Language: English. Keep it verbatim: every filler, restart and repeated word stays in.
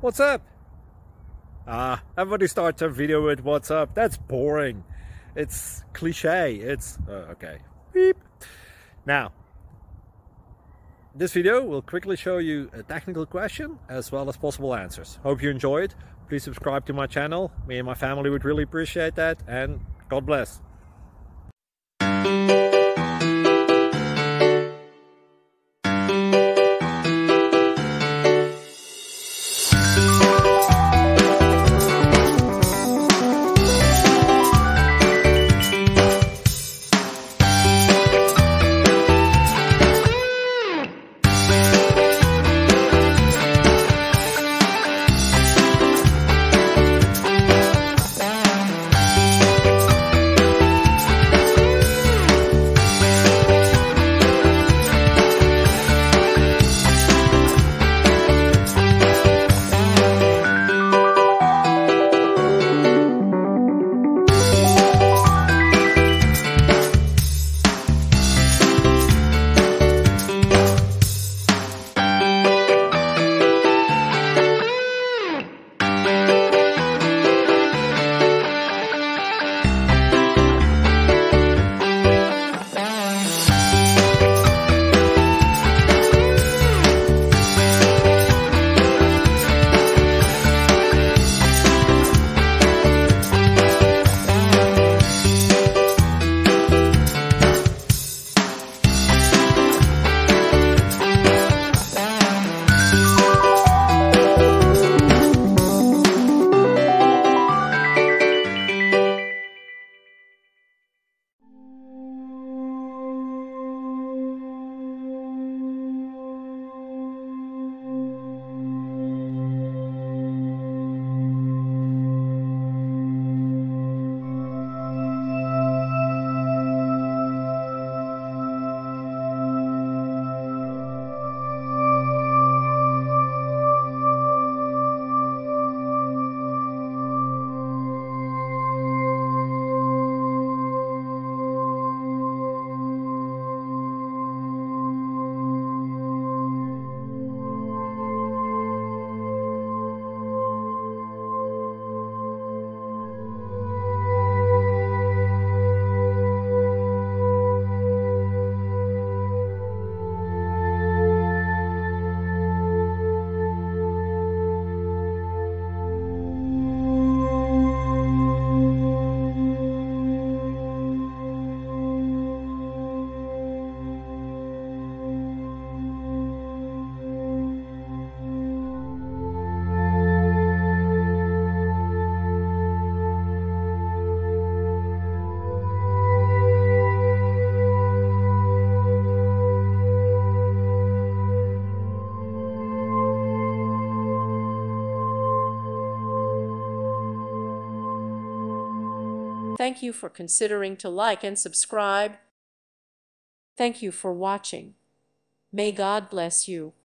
What's up? Ah, everybody starts their video with what's up. That's boring. It's cliche. It's uh, okay. Beep. Now, this video will quickly show you a technical question as well as possible answers. Hope you enjoyed. Please subscribe to my channel. Me and my family would really appreciate that, and God bless. Thank you for considering to like and subscribe. Thank you for watching. May God bless you.